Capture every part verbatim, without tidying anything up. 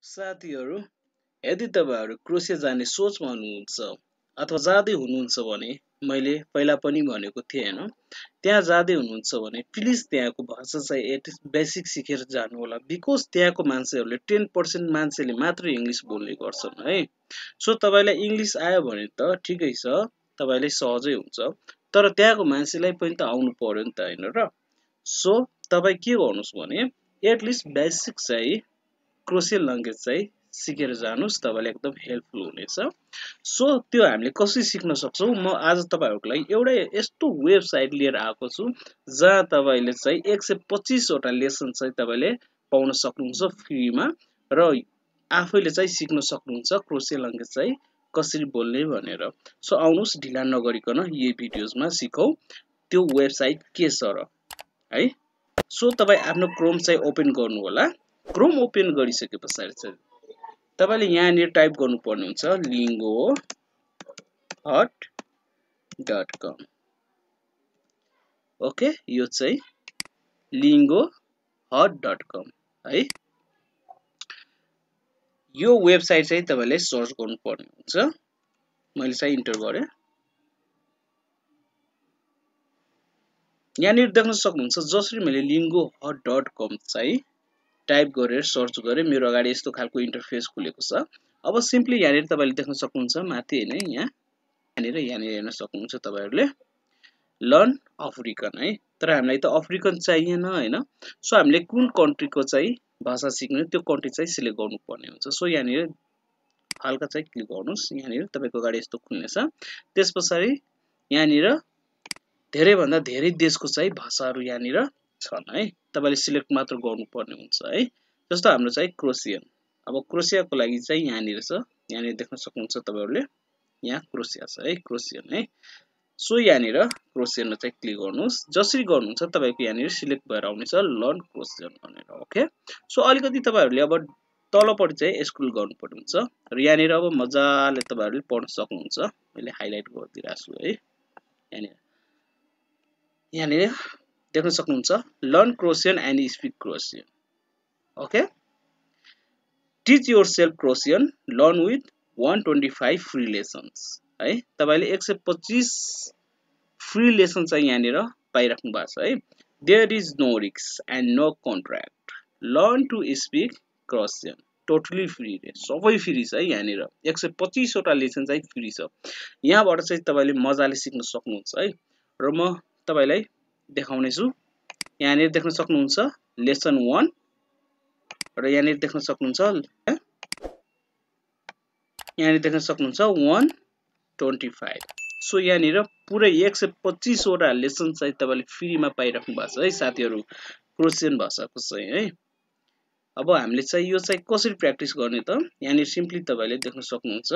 साथीहरु, यदि तपाईहरु क्रोएसिया जाने सोचमा हुनुहुन्छ अथवा जाँदै हुनुहुन्छ भने मैले पहिला पनि भनेको थिएँ हैन, त्यहाँ जाँदै हुनुहुन्छ भने प्लिज त्यहाँको भाषा चाहिँ एटलिस्ट बेसिक सिकेर जानु होला, बिकज त्यहाँको मान्छेहरुले टेन पर्सेन्ट मान्छेले मात्र इंग्लिश बोल्ने गर्छन् है। सो तपाईलाई इंग्लिश आयो भने त ठिकै छ, तपाईलाई सहजै हुन्छ, तर त्यहाँको मान्छेलाई पनि त आउनु पर्यो नि त हैन र। सो तपाई के गर्नुस् भने एटलिस्ट बेसिक चाहिँ क्रोएसियन ल्याङ्ग्वेज चाहिँ सिकेर जानुस्, तपाईलाई एकदम हेल्पफुल हुनेछ। सो त्यो हामीले कसरी सिक्न सक्छौं, म आज तपाईहरुको लागि एउटा यस्तो वेबसाइट लिएर आएको छु जहाँ तपाईले चाहिँ एक सय पच्चीस वटा लेसन चाहिँ तपाईले पाउन सक्नुहुन्छ फ्रीमा, र आफैले चाहिँ सिक्न सक्नुहुन्छ क्रोएसियन ल्याङ्ग्वेज चाहिँ कसरी बोल्ने भनेर। सो आउनुस् ढिला नगरिकन यही भिडियोजमा सिकौं त्यो वेबसाइट के छ र है। सो तपाई आफ्नो क्रोम चाहिँ ओपन गर्नु होला। क्रोम ओपन गरिसके पछाडि चाहिँ तपाईले यहाँनिर टाइप गर्नुपर्ने हुन्छ lingohut डट कम। ओके, यो चाहिँ lingohut डट कम है। यो वेबसाइट चाहिँ तपाईले सर्च गर्नुपर्ने हुन्छ। मैले चाहिँ इन्टर गरे। यहाँनिर देख्न सक्नुहुन्छ जसरी मैले lingohut डट कम चाहिँ टाइप गरेर सर्च गरे, मेरो अगाडि यस्तो खालको इन्टरफेस खुलेको छ। अब सिम्पली यहाँनिर तपाईले देख्न सक्नुहुन्छ माथि हैन, यहाँ यहाँनिर यहाँनिर हेर्न सक्नुहुन्छ तपाईहरुले लर्न अफ्रिकन है। तर हामीलाई त अफ्रिकन चाहिएन हैन। सो हामीले कुन कन्ट्रीको चाहिँ भाषा सिक्ने त्यो कन्ट्री चाहिँ सिलेक्ट गर्नुपर्ने हुन्छ। सो यहाँनिर हल्का चाहिँ क्लिक गर्नुस्। यहाँनिर तपाईको अगाडि यस्तो खुल्नेछ। त्यसपछि यहाँनिर धेरै भन्दा धेरै देशको चाहिँ भाषाहरु यहाँनिर छन् है। तपाईले सिलेक्ट मात्र गर्नुपर्ने हुन्छ है। जस्तो हाम्रो चाहिँ क्रोएसियन, अब क्रोएसियाको लागि चाहिँ यहाँनिर छ। यहाँनिर देख्न सक्नुहुन्छ तपाईहरुले यहाँ क्रोएसिया छ है, क्रोएसियन है। सो यहाँनिर क्रोएसियनमा चाहिँ क्लिक गर्नुस्। जसरी गर्नुहुन्छ तपाईको यहाँनिर सिलेक्ट भएर आउनेछ लर्न क्रोएसियन भनेर। ओके, सो अलिकति तपाईहरुले अब तलपट्टि चाहिँ स्क्रोल गर्नुपर्ने हुन्छ र यहाँनिर अब मजाले तपाईहरुले पढ्न सक्नुहुन्छ। मैले हाइलाइट गरिदिरहेको छु है। यहाँनिर यहाँनिर देख्न सक्नुहुन्छ learn Croatian and speak Croatian. Okay, teach yourself Croatian learn with one twenty-five free lessons है। तपाईले एक सय पच्चीस फ्री लेसन चाहिँ यहाँनिर पाइराख्नु भएको छ है। There is no risk and no contract, learn to speak Croatian, totally free रे, सबै फ्री छ है। यहाँनिर एक सय पच्चीस वटा लेसन चाहिँ फ्री छ। यहाँबाट चाहिँ तपाईले मजाले सिक्न सक्नुहुन्छ है। र म तपाईलाई देखाउने छु। यहाँनिर देख्न सक्नुहुन्छ लेसन one र यहाँनिर देख्न सक्नुहुन्छ यहाँनिर देख्न सक्नुहुन्छ one twenty-five। सो यहाँनिर पुरै एक सय पच्चीस वटा लेसन चाहिँ तपाईले फ्रीमा पाइराख्नु भएको छ है साथीहरु, क्रोएसियन भाषाको चाहिँ है। अब हामीले चाहिँ यो चाहिँ कसरी प्र्याक्टिस गर्ने त, यहाँनिर सिम्पली तपाईले देख्न सक्नुहुन्छ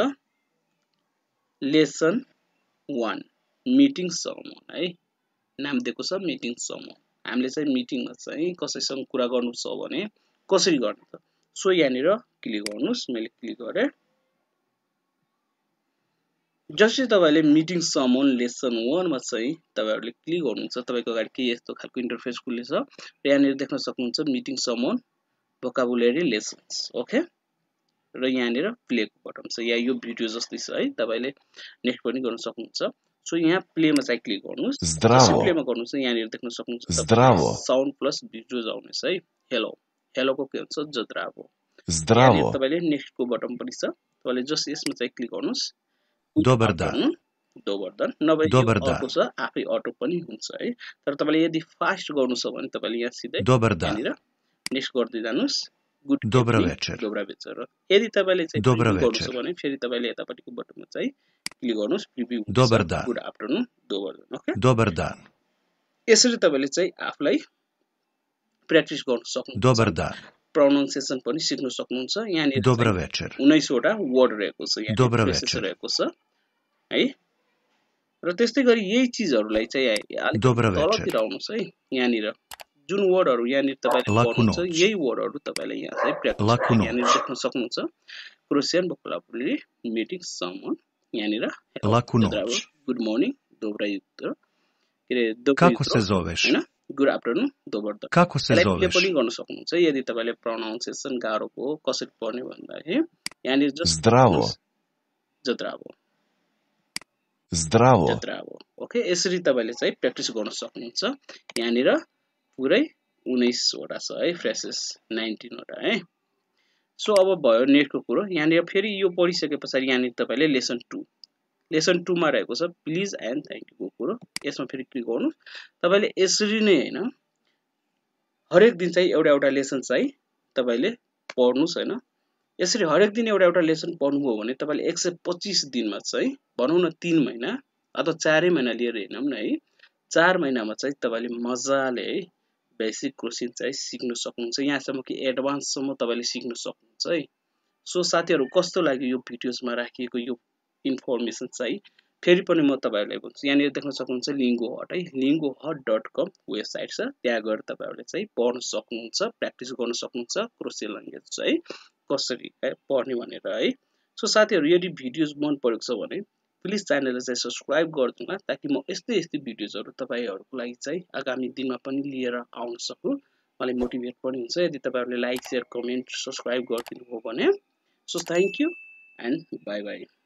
लेसन one मिटिङ समूह है, नाम दिएको छ मिटिङ समूह। हामीले चाहिँ मिटिङमा चाहिँ कसैसँग कुरा गर्नु छ भने कसरी गर्ने त। सो यहाँनिर क्लिक गर्नुस्। मैले क्लिक गरे। जसरी तपाईले मिटिङ समूह लेसन one मा चाहिँ तपाईहरुले क्लिक गर्नुहुन्छ, तपाईको अगाडि के यस्तो खालको इन्टरफेस खुल्नेछ र यहाँनिर देख्न सक्नुहुन्छ मिटिङ समूह भोकाबुलेरी लेसन्स। ओके, र यहाँनिर प्लेको बटन छ, या यो भिडियो जस्तै छ है। तपाईले नेक्स्ट पनि गर्न सक्नुहुन्छ। सो यहाँ प्लेमा चाहिँ क्लिक गर्नुस्। जसरी प्लेमा गर्नुस् यहाँनिर देख्न सक्नुहुन्छ साउन्ड प्लस भिडियोज आउनेछ है। हेलो, हेलोको के हुन्छ जद्रावो। यहाँनिर तपाईले नेक्स्टको बटन पनि छ, तपाईले जस्ट यसमा चाहिँ क्लिक गर्नुस्। दोबरदान दोबरदान नभए यो अर्को छ आफै अटो पनि हुन्छ है। तर तपाईले यदि फास्ट गर्नु छ भने तपाईले यहाँ सिधै यहाँनिर नेक्स्ट गर्दै जानुस्। Good dobra večer, dobra večer। यदि तपाईले चाहिँ प्रिभ्यू गर्नु छ भने फेरि तपाईले यतापट्टिको बटनमा चाहिँ क्लिक गर्नुस्। प्रिभ्यू दोबरदान, गुड आफ्टरनुन, दोबरदान। ओके, दोबरदान। यसरी तपाईले चाहिँ आफुलाई प्र्याक्टिस गर्न सक्नुहुन्छ। दोबरदान प्रोनाउन्सिएसन पनि सिक्न सक्नुहुन्छ। यहाँनिर dobra večer उन्नाइस वटा वर्ड रहेको छ, यहाँ dobra večer रहेको छ है। र त्यस्तै गरी यही चीजहरुलाई चाहिँ अलिक तलतिर आउनुस् है। यहाँनिर जुन वर्डहरु यहाँनिर तपाईले पढ्नुहुन्छ यही वर्डहरु तपाईले यहाँ चाहिँ प्र्याक्टिस यहाँनिर देख्न सक्नुहुन्छ। क्रोएसियन भोकाबुलेरी मिटिङ समूह, यहाँनिर गुड मर्निङ, dobra jutro के रे, dobro jutro हैन। गुड आफ्टरनुन दोबर्द Kako se यसलाई प्ले zoveš? पनि गर्न सक्नुहुन्छ यदि तपाईले प्रोनाउन्सिएसन गाह्रो हो कसरी पढ्ने भन्दाखेरि यहाँनिर जस्ट Zdravo. जद्रावो Zdravo. जद्रावो ओके यसरी तपाईले चाहिँ प्र्याक्टिस गर्न सक्नुहुन्छ यहाँनिर पुरै उन्नाइस वटा छ है फ्रेसेस उन्नाइस वटा है सो अब भयो नेटको कुरो यहाँनिर फेरि यो पढिसकेपछि यहाँनिर तपाईले लेसन टू लेसन टू मा रहेको छ प्लिज एन्ड थ्यांक यू को कुरो यसमा फेरि क्लिक गर्नु तपाईले यसरी नै हैन हरेक दिन चाहिँ एउटा एउटा लेसन चाहिँ तपाईले पढ्नुस् हैन यसरी हरेक दिन एउटा एउटा लेसन पढ्नुभयो भने तपाईले एक सय पच्चीस दिनमा चाहिँ भनौं न तीन महिना अथवा चार महिना लिएर हेर्नौं न है चार महिनामा चाहिँ तपाईले मजाले है बेसिक क्रोसियन चाहिँ सिक्न सक्नुहुन्छ यहाँसम्म कि एडभान्स सम्म तपाईले सिक्न सक्नुहुन्छ है सो साथीहरु कस्तो लाग्यो यो भिडियोजमा राखिएको यो इन्फर्मेसन चाहिँ फेरि पनि म तपाईहरुलाई भन्छु यहाँनिर देख्न सक्नुहुन्छ lingohut है lingohut डट कम वेबसाइट छ त्यहाँ गएर तपाईहरुले चाहिँ पढ्न सक्नुहुन्छ प्र्याक्टिस गर्न सक्नुहुन्छ क्रोसियन ल्याङ्ग्वेज चाहिँ कसरी पढ्ने भनेर है सो साथीहरु यदि भिडियोज मन परेको छ भने प्लिज च्यानललाई चाहिँ सब्स्क्राइब गरिदिनु ताकि म यस्तै यस्तै भिडियोजहरु तपाईहरुको लागि चाहिँ आगामी दिनमा पनि लिएर आउन सकु मलाई मोटिभेट पनि हुन्छ यदि तपाईहरुले लाइक शेयर कमेन्ट सब्स्क्राइब गरिदिनु हो भने so thank you and bye by